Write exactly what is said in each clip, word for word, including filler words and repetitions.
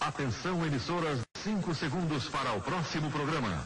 Atenção, emissoras, cinco segundos para o próximo programa.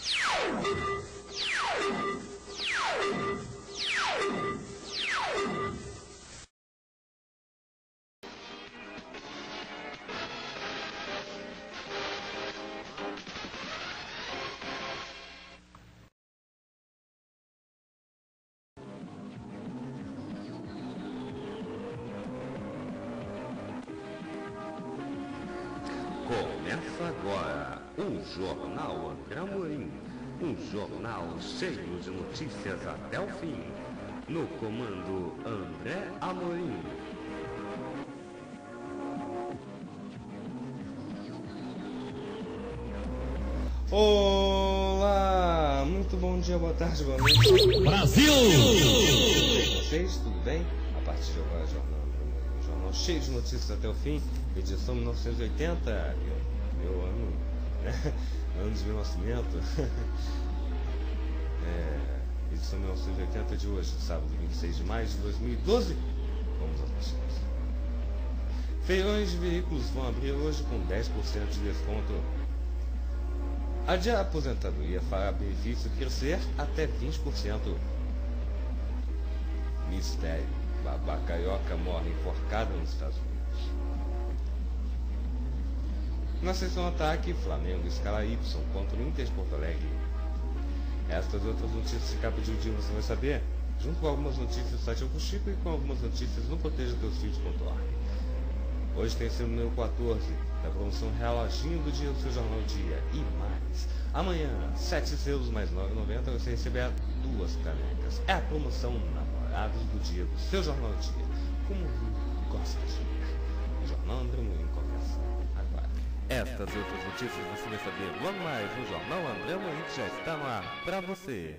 Começa agora o Jornal André Amorim, um jornal cheio de notícias até o fim. No comando André Amorim. Olá, muito bom dia, boa tarde, boa noite. Brasil! Vocês, tudo bem? A partir de agora, Jornal André Amorim, um jornal cheio de notícias até o fim. Edição mil novecentos e oitenta, meu, meu ano, né? Ano de meu nascimento. É, edição mil novecentos e oitenta de hoje, sábado vinte e seis de maio de dois mil e doze. Vamos às notícias. Feirões de veículos vão abrir hoje com dez por cento de desconto. A de aposentadoria fará benefício crescer até vinte por cento. Mistério: babá carioca morre enforcada nos Estados Unidos. Na sessão ataque, Flamengo escala Y contra o Inter de Porto Alegre. Estas e outras notícias de capa de um dia você vai saber, junto com algumas notícias do site Uncle Chico e com algumas notícias no proteja teus filhos ponto org. Hoje tem sido o número quatorze da promoção Reloginho do Dia do seu Jornal Dia e mais. Amanhã, sete selos mais nove reais e noventa centavos, você receberá duas canecas. É a promoção Namorados do Dia do seu Jornal Dia. Como gosta de ler. O Jornal André Amorim começa agora. Estas e outras notícias você vai saber logo mais no Jornal André Amorim, que já está no ar para você.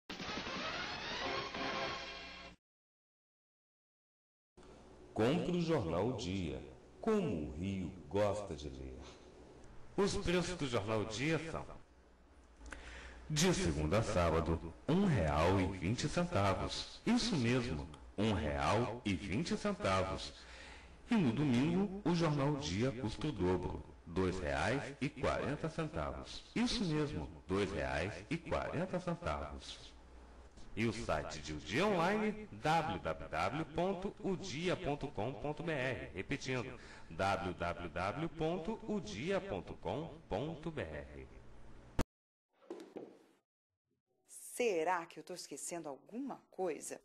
Compre o Jornal Dia, como o Rio gosta de ler. Os preços do Jornal Dia são: de segunda a sábado, um real e vinte centavos. Isso mesmo, um real e vinte centavos. E no domingo, o Jornal Dia custa o dobro, dois reais e quarenta centavos. Isso mesmo, dois reais e quarenta centavos. E o site de O Dia Online, w w w ponto o dia ponto com ponto b r. Repetindo, w w w ponto o dia ponto com ponto b r. Será que eu estou esquecendo alguma coisa?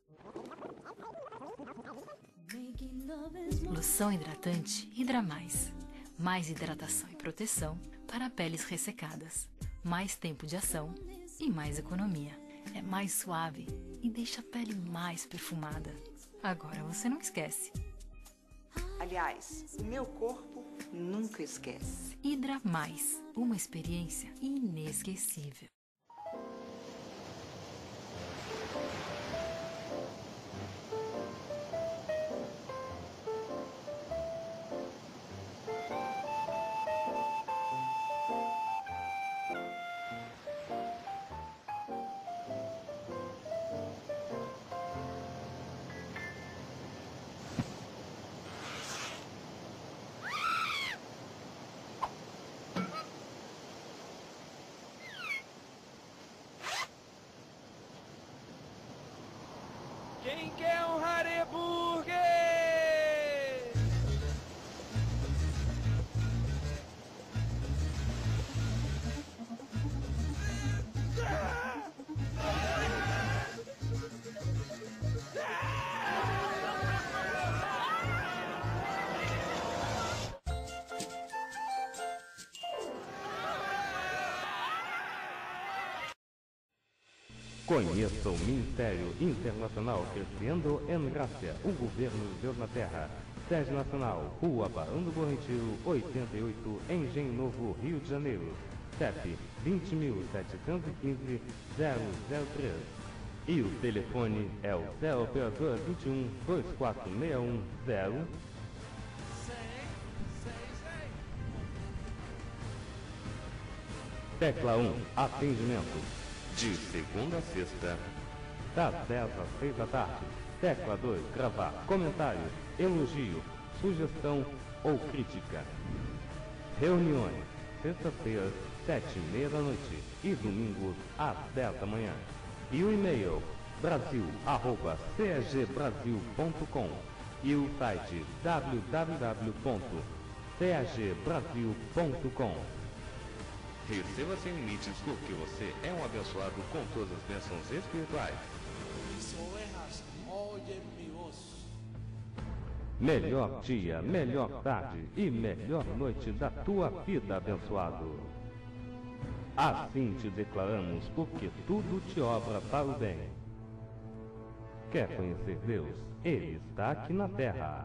Loção hidratante Hidra Mais. Mais hidratação e proteção para peles ressecadas. Mais tempo de ação e mais economia. É mais suave e deixa a pele mais perfumada. Agora você não esquece. Aliás, o meu corpo nunca esquece. Hidra Mais. Uma experiência inesquecível. Quem quer um Hareburger? Conheça o Ministério Internacional Crescendo em Graça, o governo de Deus na Terra. Sede Nacional, Rua Barão do Bom Retiro, oitenta e oito, Engenho Novo, Rio de Janeiro. C E P vinte mil setecentos e quinze, zero zero três. E o telefone é o zero operador vinte e um, dois quatro seis um, zero. Tecla um, atendimento. De segunda a sexta, das dez às seis da tarde. Tecla dois, gravar comentário, elogio, sugestão ou crítica. Reuniões, sexta-feira, sete e meia da noite e domingos às dez da manhã. E o e-mail brasil arroba c e g brasil ponto com e o site w w w ponto c e g brasil ponto com. Receba sem limites porque você é um abençoado com todas as bênçãos espirituais. Mis ovejas oyen mi voz. Melhor dia, melhor tarde e melhor noite da tua vida, abençoado. Assim te declaramos, porque tudo te obra para o bem. Quer conhecer Deus? Ele está aqui na terra.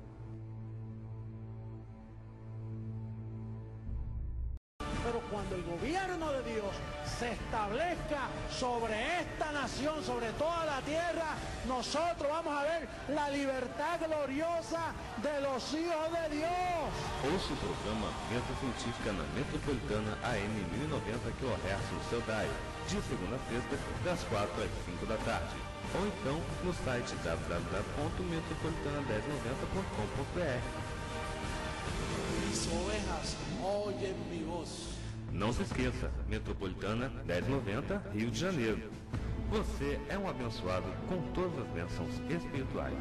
Pero cuando el gobierno de Dios se establezca sobre esta nación, sobre toda la tierra, nosotros vamos a ver la libertad gloriosa de los hijos de Dios. Ouça o programa Meta Científica na Metropolitana A M mil e noventa quilohertz no seu dial, de segunda a sexta, das quatro às cinco da tarde. Ou então no site w w w ponto metropolitana mil e noventa ponto com ponto b r. Mis ovejas oyen mi voz. Não se esqueça, Metropolitana mil e noventa, Rio de Janeiro. Você é um abençoado com todas as bênçãos espirituais.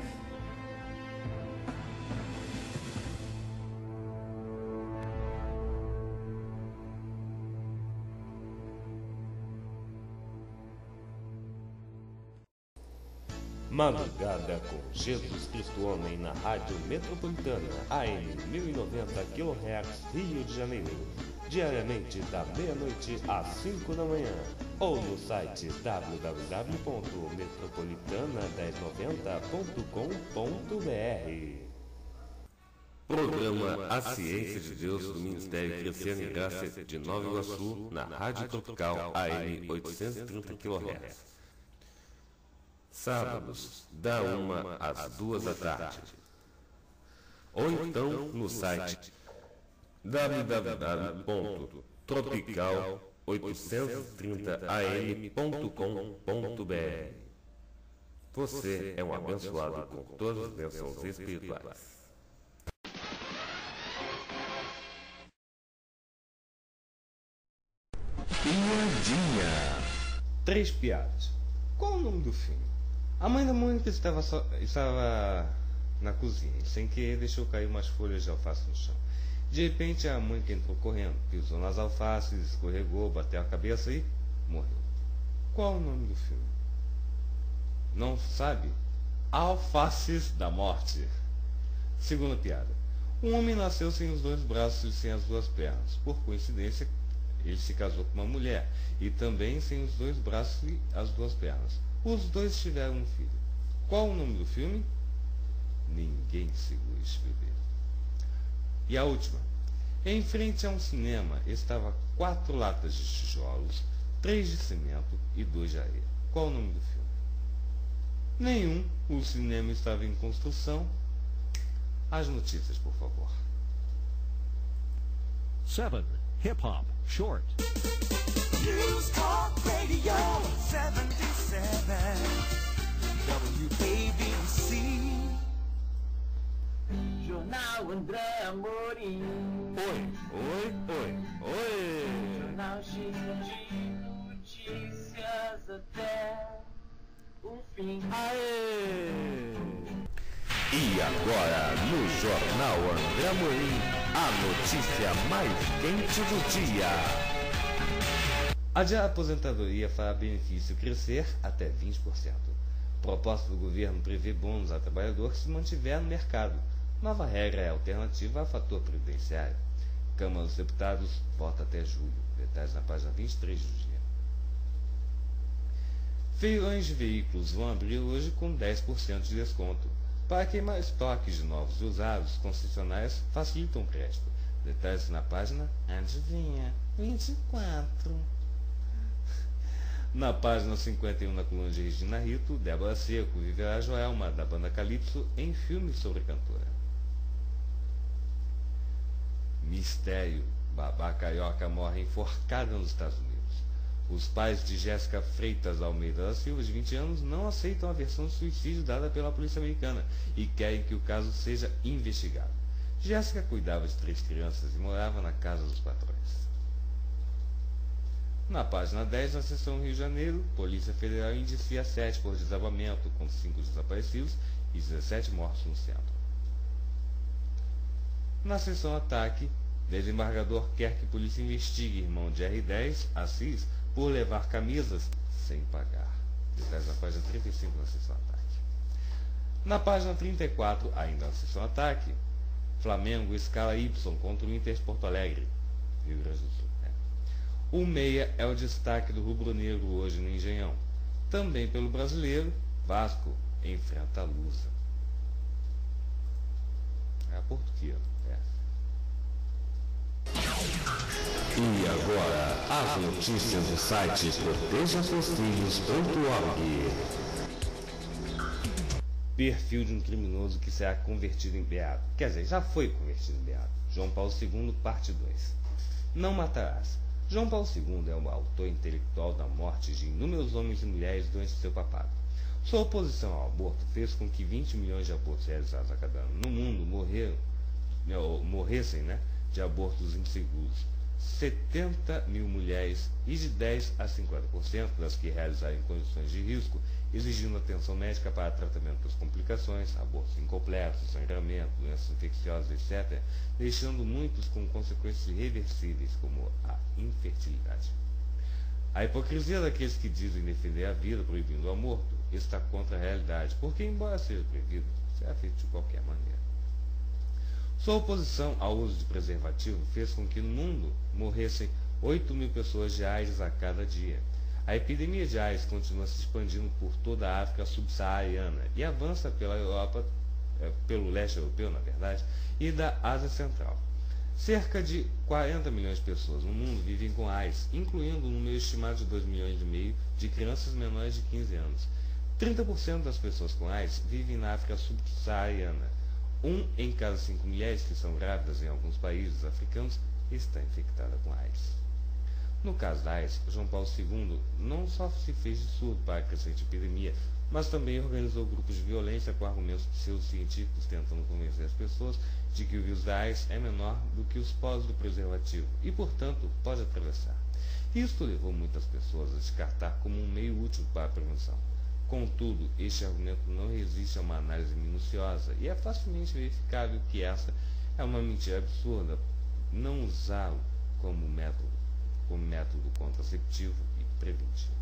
Madrugada com Jesus Cristo Homem na Rádio Metropolitana A M mil e noventa quilohertz, Rio de Janeiro, diariamente da meia-noite às cinco da manhã, ou no site w w w ponto metropolitana mil e noventa ponto com ponto b r. Programa A Ciência de Deus do Ministério Crescendo em Graça de Nova Iguaçu, na Rádio Tropical A M oitocentos e trinta quilohertz. Sábados, da uma às duas da tarde. Ou então no site w w w ponto tropical oitocentos e trinta a m ponto com ponto b r. Você é um abençoado com todas as bênçãos espirituais. Piadinha. Três piadas. Qual o nome do filme? A mãe da Mônica estava, so... estava na cozinha e sem querer deixou cair umas folhas de alface no chão. De repente a Mônica entrou correndo, pisou nas alfaces, escorregou, bateu a cabeça e morreu. Qual o nome do filme? Não sabe? Alfaces da Morte. Segunda piada. Um homem nasceu sem os dois braços e sem as duas pernas. Por coincidência, ele se casou com uma mulher e também sem os dois braços e as duas pernas. Os dois tiveram um filho. Qual o nome do filme? Ninguém segura esse bebê. E a última. Em frente a um cinema estava quatro latas de tijolos, três de cimento e dois de areia. Qual o nome do filme? Nenhum. O cinema estava em construção. As notícias, por favor. seven. Hip Hop Short. News Talk Radio seventy-seven W A B C. Jornal André Amorim. Oi, oi, oi, oi. Jornal cheio de notícias até o fim. Aê! E agora, no Jornal André Amorim, a notícia mais quente do dia. A aposentadoria fará benefício crescer até vinte por cento. Proposta do governo prevê bônus a trabalhador que se mantiver no mercado. Nova regra é alternativa a fator previdenciário. Câmara dos Deputados vota até julho. Detalhes na página vinte e três do dia. Feirões de veículos vão abrir hoje com dez por cento de desconto. Para queimar estoques de novos e usados, concessionárias facilitam o crédito. Detalhes na página, adivinha, vinte e quatro. Na página cinquenta e um, na coluna de Regina Rito, Débora Seco viverá Joelma, da banda Calypso, em filme sobre a cantora. Mistério. Babá carioca morre enforcada nos Estados Unidos. Os pais de Jéssica Freitas Almeida da Silva, de vinte anos, não aceitam a versão de suicídio dada pela polícia americana e querem que o caso seja investigado. Jéssica cuidava de três crianças e morava na casa dos patrões. Na página dez, na seção Rio de Janeiro, Polícia Federal indicia sete por desabamento, com cinco desaparecidos e dezessete mortos no centro. Na seção Ataque, desembargador quer que polícia investigue irmão de R dez, Assis, por levar camisas sem pagar. Detalhes na página trinta e cinco da seção Ataque. Na página trinta e quatro, ainda na seção Ataque, Flamengo escala Y contra o Inter Porto Alegre, Rio Grande do Sul. É. O meia é o destaque do rubro-negro hoje no Engenhão. Também pelo brasileiro, Vasco enfrenta a Lusa. É a portuguesa. É. E agora, as notícias do site proteja seus filhos ponto org. Perfil de um criminoso que será convertido em beato. Quer dizer, já foi convertido em beato. João Paulo segundo, parte dois. Não matarás. João Paulo segundo é o autor intelectual da morte de inúmeros homens e mulheres durante seu papado. Sua oposição ao aborto fez com que vinte milhões de abortos realizados a cada ano no mundo morreram, morressem né, de abortos inseguros. setenta mil mulheres e de dez a cinquenta por cento das que realizarem em condições de risco, exigindo atenção médica para tratamento das complicações, abortos incompletos, sangramento, doenças infecciosas, etcétera, deixando muitos com consequências irreversíveis, como a infertilidade. A hipocrisia daqueles que dizem defender a vida proibindo o aborto está contra a realidade, porque, embora seja proibido, será feito de qualquer maneira. Sua oposição ao uso de preservativo fez com que no mundo morressem oito mil pessoas de AIDS a cada dia. A epidemia de AIDS continua se expandindo por toda a África subsaariana e avança pela Europa, pelo leste europeu, na verdade, e da Ásia Central. Cerca de quarenta milhões de pessoas no mundo vivem com AIDS, incluindo um número estimado de dois milhões e meio de crianças menores de quinze anos. trinta por cento das pessoas com AIDS vivem na África subsaariana. Um em cada cinco mulheres que são grávidas em alguns países africanos está infectada com AIDS. No caso da AIDS, João Paulo segundo não só se fez de surdo para a crescente epidemia, mas também organizou grupos de violência com argumentos pseudocientíficos tentando convencer as pessoas de que o vírus da AIDS é menor do que os poros do preservativo e, portanto, pode atravessar. Isto levou muitas pessoas a descartar como um meio útil para a prevenção. Contudo, este argumento não resiste a uma análise minuciosa e é facilmente verificável que essa é uma mentira absurda. Não usá-lo como método, como método contraceptivo e preventivo.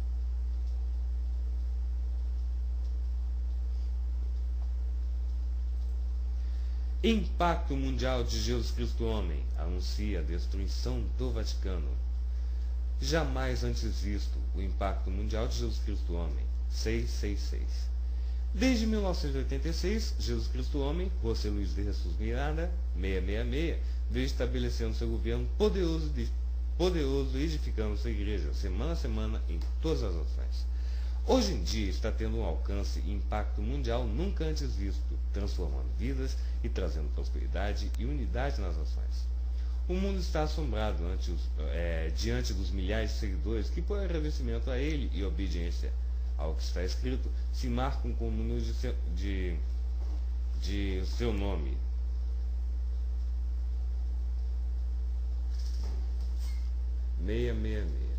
Impacto mundial de Jesus Cristo Homem anuncia a destruição do Vaticano. Jamais antes visto o impacto mundial de Jesus Cristo Homem. seiscentos e sessenta e seis. Desde mil novecentos e oitenta e seis, Jesus Cristo Homem, José Luiz de Jesus Miranda, seiscentos e sessenta e seis, veio estabelecendo seu governo poderoso, de, poderoso e edificando sua igreja, semana a semana, em todas as nações. Hoje em dia está tendo um alcance e impacto mundial nunca antes visto, transformando vidas e trazendo prosperidade e unidade nas nações. O mundo está assombrado ante os, é, diante dos milhares de seguidores que, por agradecimento a ele e obediência ao que está escrito, se marcam com o número de seu, de, de seu nome. seiscentos e sessenta e seis.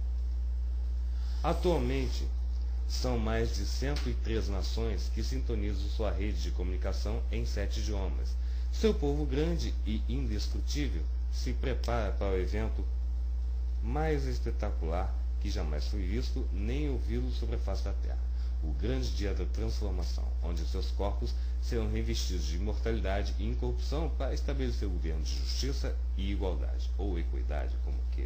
Atualmente, são mais de cento e três nações que sintonizam sua rede de comunicação em sete idiomas. Seu povo grande e indestrutível se prepara para o evento mais espetacular que jamais foi visto nem ouvido sobre a face da Terra, o grande dia da transformação, onde seus corpos serão revestidos de imortalidade e incorrupção para estabelecer o governo de justiça e igualdade, ou equidade, como queira.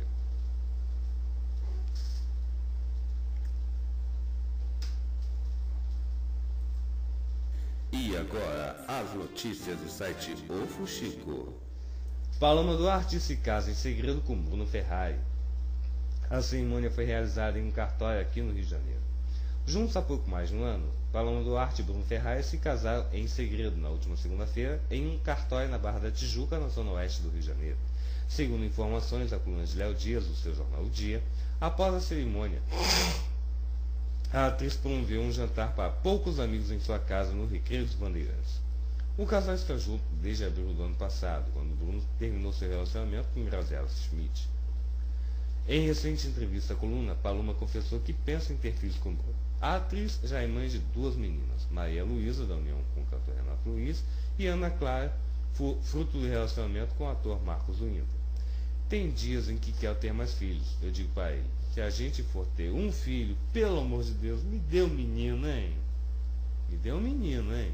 E agora, as notícias do site O Fuxico. Paloma Duarte se casa em segredo com Bruno Ferrari. A cerimônia foi realizada em um cartório aqui no Rio de Janeiro. Juntos há pouco mais de um ano, Paloma Duarte e Bruno Ferrari se casaram em segredo na última segunda-feira em um cartório na Barra da Tijuca, na zona oeste do Rio de Janeiro. Segundo informações da coluna de Léo Dias, do seu jornal O Dia, após a cerimônia, a atriz promoveu um jantar para poucos amigos em sua casa no Recreio dos Bandeirantes. O casal está junto desde abril do ano passado, quando Bruno terminou seu relacionamento com Graziella Schmidt. Em recente entrevista à coluna, Paloma confessou que pensa em ter filhos com Bruno. A atriz já é mãe de duas meninas, Maria Luísa, da união com o cantor Renato Luiz, e Ana Clara, fruto do relacionamento com o ator Marcos Uinta. Tem dias em que quero ter mais filhos. Eu digo para ele, se a gente for ter um filho, pelo amor de Deus, me dê um menino, hein? Me dê um menino, hein?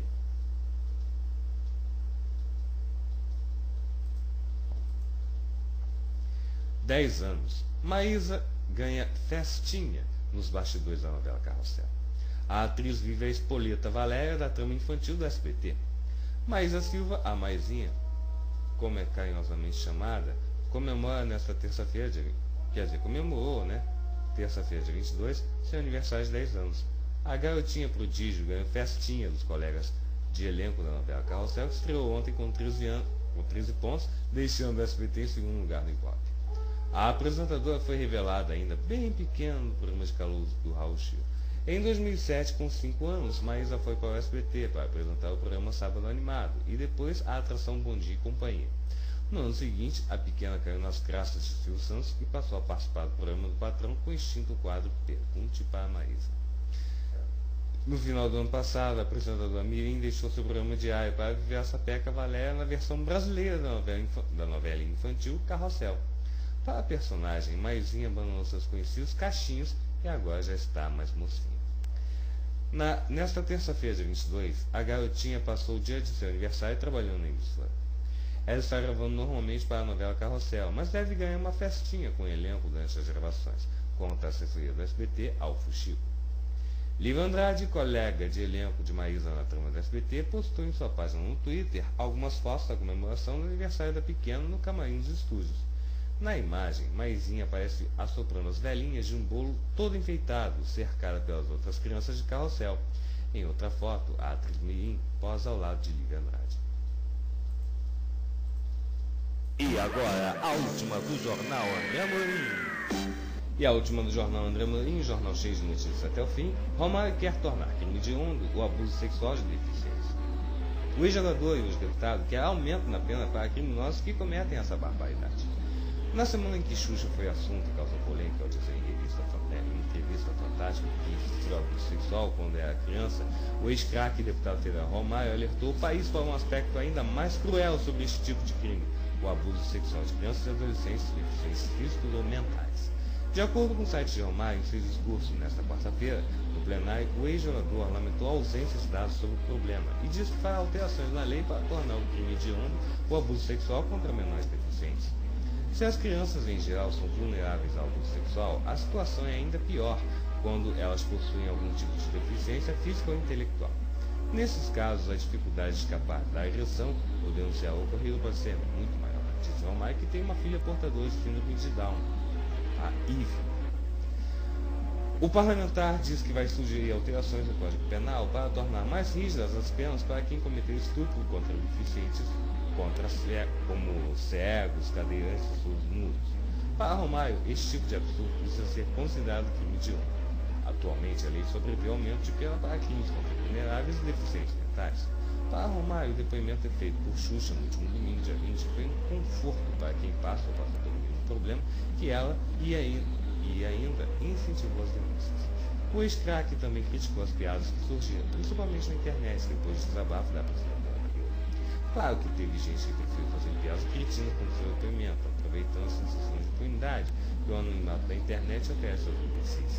Dez anos. Maísa ganha festinha nos bastidores da novela Carrossel. A atriz vive a Espoleta Valéria da trama infantil do S B T. Maísa Silva, a Maisinha, como é carinhosamente chamada, comemora nesta terça-feira, quer dizer, comemorou, né? Terça-feira, dia vinte e dois, seu aniversário de dez anos. A garotinha prodígio ganhou festinha dos colegas de elenco da novela Carrossel, que estreou ontem com treze, anos, com treze pontos, deixando o S B T em segundo lugar no Ibope. A apresentadora foi revelada ainda bem pequena no programa de calouros do Raul Gil. Em dois mil e sete, com cinco anos, Maísa foi para o S B T para apresentar o programa Sábado Animado e depois a atração Bom Dia e Companhia. No ano seguinte, a pequena caiu nas graças de Silvio Santos e passou a participar do programa do Patrão com o extinto quadro Pergunte para a Maísa. No final do ano passado, a apresentadora Mirim deixou seu programa diário para viver a Sapeca Valéria na versão brasileira da novela, da novela infantil Carrossel. Para a personagem, Maisinha abandonou seus conhecidos cachinhos e agora já está mais mocinha. Na, nesta terça-feira, dia vinte e dois, a garotinha passou o dia de seu aniversário trabalhando na emissora. Ela está gravando normalmente para a novela Carrossel, mas deve ganhar uma festinha com o elenco durante as gravações, conta a assessoria do S B T, Alfo Chico. Lívia Andrade, colega de elenco de Maísa na trama do S B T, postou em sua página no Twitter algumas fotos da comemoração do aniversário da pequena no camarim dos estúdios. Na imagem, Maisinha aparece assoprando as velhinhas de um bolo todo enfeitado, cercada pelas outras crianças de Carrossel. Em outra foto, a atriz Mirim posa ao lado de Lívia Andrade. E agora, a última do Jornal André Amorim. E a última do Jornal André Amorim, jornal cheio de notícias até o fim, Romário quer tornar crime hediondo o abuso sexual de deficientes. O ex-jogador e os deputados querem aumento na pena para criminosos que cometem essa barbaridade. Na semana em que Xuxa foi assunto e causou polêmica ao dizer em revista, em entrevista fantástica que sofreu abuso sexual quando era criança, o ex-craque e deputado federal Romário alertou o país para um aspecto ainda mais cruel sobre este tipo de crime, o abuso sexual de crianças e adolescentes com deficiências físicas ou mentais. De acordo com o site de Romário, em seu discurso nesta quarta-feira, no plenário, o ex-jogador lamentou a ausência de dados sobre o problema e disse que fará alterações na lei para tornar o crime hediondo o abuso sexual contra menores deficientes. Se as crianças em geral são vulneráveis ao abuso sexual, a situação é ainda pior quando elas possuem algum tipo de deficiência física ou intelectual. Nesses casos, a dificuldade de escapar da agressão ou denunciar o ocorrido pode ser muito maior. Diz Romário que tem uma filha portadora de síndrome de Down, a Ivy. O parlamentar diz que vai sugerir alterações no Código Penal para tornar mais rígidas as penas para quem cometeu estupro contra deficientes, contra como cegos, cadeirantes e surdos-mudos. Para Romário, este tipo de absurdo precisa ser considerado crime hediondo. Atualmente, a lei só prevê aumento de pena para crimes contra vulneráveis e deficientes mentais. Para Romário, o depoimento é feito por Xuxa no último domingo, dia vinte, foi um conforto para quem passa ou passa pelo mesmo problema que ela e ainda, e ainda incentivou as denúncias. O ex-craque também criticou as piadas que surgiram, principalmente na internet, depois do desabafo da apresentadora. Claro que teve gente que preferiu fazer piadas críticas com seu depoimento, aproveitando a sensação de impunidade que o anonimato da internet oferece aos imbecis.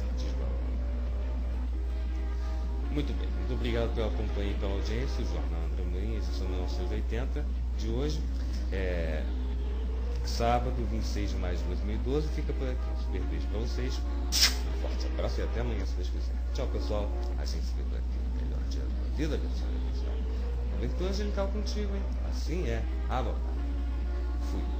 Muito bem, muito obrigado pela companhia e pela audiência. O Jornal André Amorim, edição mil novecentos e oitenta de hoje, é sábado, vinte e seis de maio de dois mil e doze, fica por aqui. Um super beijo para vocês, um forte abraço e até amanhã, se Deus quiser. Tchau, pessoal, a gente se vê por aqui no melhor dia da vida, abençoe, abençoe. Aventura angelical contigo, hein? Assim é. Ah, Fui.